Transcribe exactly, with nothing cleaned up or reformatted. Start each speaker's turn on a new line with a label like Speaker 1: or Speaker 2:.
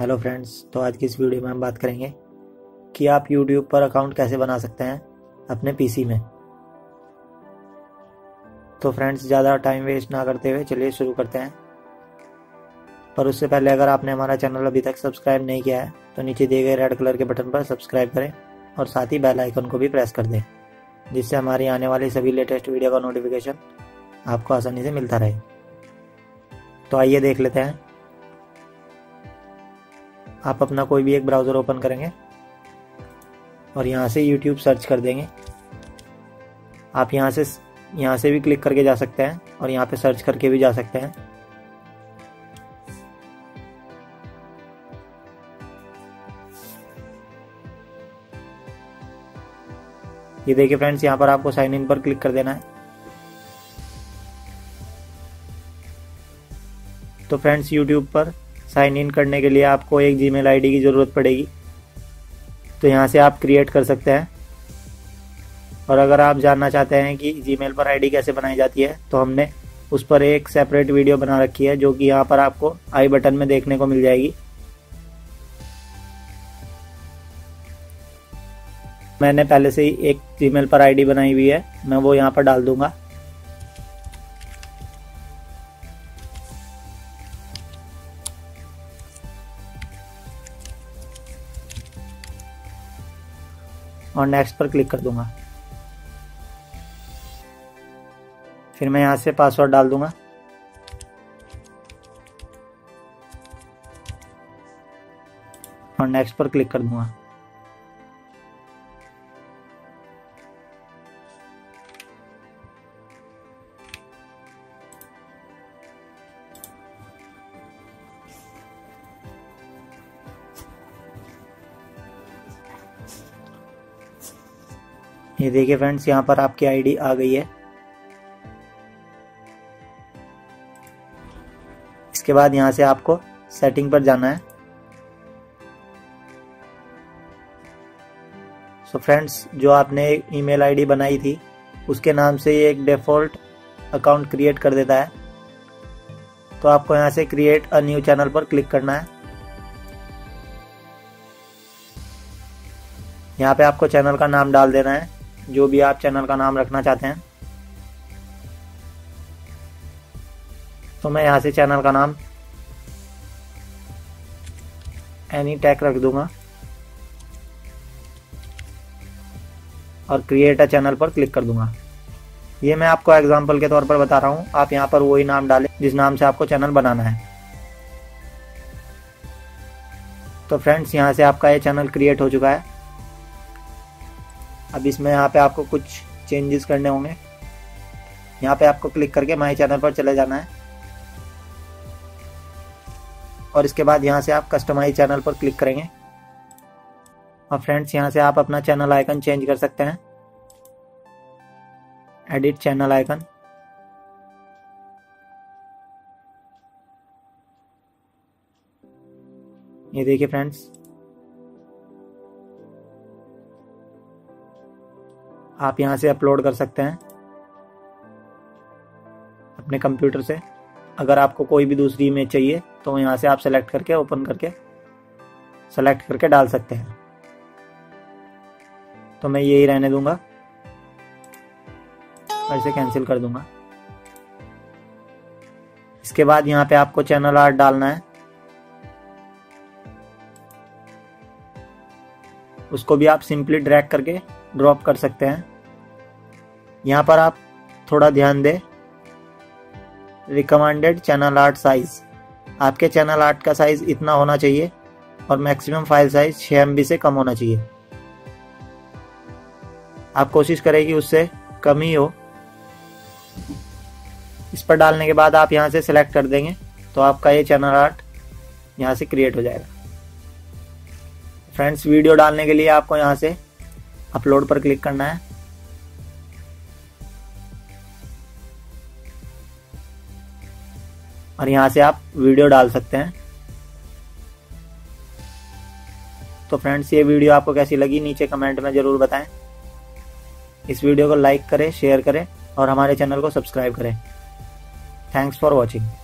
Speaker 1: Hello friends, तो आज की इस वीडियो में हम बात करेंगे कि आप यूट्यूब पर अकाउंट कैसे बना सकते हैं अपने पीसी में। तो फ्रेंड्स, ज़्यादा टाइम वेस्ट ना करते हुए चलिए शुरू करते हैं। पर उससे पहले अगर आपने हमारा चैनल अभी तक सब्सक्राइब नहीं किया है तो नीचे दिए गए रेड कलर के बटन पर सब्सक्राइब करें और साथ ही बेल आइकन को भी प्रेस कर दें, जिससे हमारी आने वाली सभी लेटेस्ट वीडियो का नोटिफिकेशन आपको आसानी से मिलता रहे। तो आइए देख लेते हैं। आप अपना कोई भी एक ब्राउज़र ओपन करेंगे और यहाँ से यूट्यूब सर्च कर देंगे। आप यहाँ से यहाँ से भी क्लिक करके जा सकते हैं और यहाँ पे सर्च करके भी जा सकते हैं। ये देखिए फ्रेंड्स, यहाँ पर आपको साइन इन पर क्लिक कर देना है। तो फ्रेंड्स, यूट्यूब पर साइन इन करने के लिए आपको एक जीमेल आईडी की ज़रूरत पड़ेगी। तो यहाँ से आप क्रिएट कर सकते हैं। और अगर आप जानना चाहते हैं कि जीमेल पर आईडी कैसे बनाई जाती है तो हमने उस पर एक सेपरेट वीडियो बना रखी है, जो कि यहाँ पर आपको आई बटन में देखने को मिल जाएगी। मैंने पहले से ही एक जीमेल पर आईडी बनाई हुई है, मैं वो यहाँ पर डाल दूंगा। और नेक्स्ट पर क्लिक कर दूंगा। फिर मैं यहाँ से पासवर्ड डाल दूंगा और नेक्स्ट पर क्लिक कर दूंगा। ये देखिए फ्रेंड्स, यहाँ पर आपकी आईडी आ गई है। इसके बाद यहाँ से आपको सेटिंग पर जाना है। सो फ्रेंड्स, जो आपने ईमेल आईडी बनाई थी उसके नाम से ये एक डिफ़ॉल्ट अकाउंट क्रिएट कर देता है। तो आपको यहाँ से क्रिएट अ न्यू चैनल पर क्लिक करना है। यहाँ पे आपको चैनल का नाम डाल देना है, जो भी आप चैनल का नाम रखना चाहते हैं। तो मैं यहाँ से चैनल का नाम एनी टेक रख दूंगा और क्रिएट अ चैनल पर क्लिक कर दूंगा। ये मैं आपको एग्जांपल के तौर पर बता रहा हूँ, आप यहाँ पर वही नाम डालें जिस नाम से आपको चैनल बनाना है। तो फ्रेंड्स, यहाँ से आपका ये चैनल क्रिएट हो चुका है। अब इसमें यहाँ पे आपको कुछ चेंजेस करने होंगे। यहाँ पे आपको क्लिक करके माई चैनल पर चले जाना है और इसके बाद यहाँ से आप कस्टमाइज चैनल पर क्लिक करेंगे। और फ्रेंड्स, यहाँ से आप अपना चैनल आइकन चेंज कर सकते हैं। Edit channel icon. ये देखिए फ्रेंड्स, आप यहाँ से अपलोड कर सकते हैं अपने कंप्यूटर से। अगर आपको कोई भी दूसरी इमेज चाहिए तो यहाँ से आप सेलेक्ट करके ओपन करके सेलेक्ट करके डाल सकते हैं। तो मैं यही रहने दूंगा और इसे कैंसिल कर दूंगा। इसके बाद यहाँ पे आपको चैनल आर्ट डालना है। उसको भी आप सिंपली ड्रैग करके ड्रॉप कर सकते हैं। यहाँ पर आप थोड़ा ध्यान दें, रिकमेंडेड चैनल आर्ट साइज, आपके चैनल आर्ट का साइज इतना होना चाहिए और मैक्सिमम फाइल साइज छः एम बी से कम होना चाहिए। आप कोशिश करें कि उससे कम ही हो। इस पर डालने के बाद आप यहाँ से सिलेक्ट कर देंगे तो आपका ये चैनल आर्ट यहाँ से क्रिएट हो जाएगा। फ्रेंड्स, वीडियो डालने के लिए आपको यहाँ से अपलोड पर क्लिक करना है और यहाँ से आप वीडियो डाल सकते हैं। तो फ्रेंड्स, ये वीडियो आपको कैसी लगी नीचे कमेंट में ज़रूर बताएं। इस वीडियो को लाइक करें, शेयर करें और हमारे चैनल को सब्सक्राइब करें। Thanks for watching.